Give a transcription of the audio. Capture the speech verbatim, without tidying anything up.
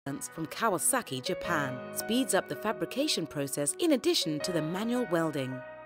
from Kawasaki, Japan, speeds up the fabrication process in addition to the manual welding.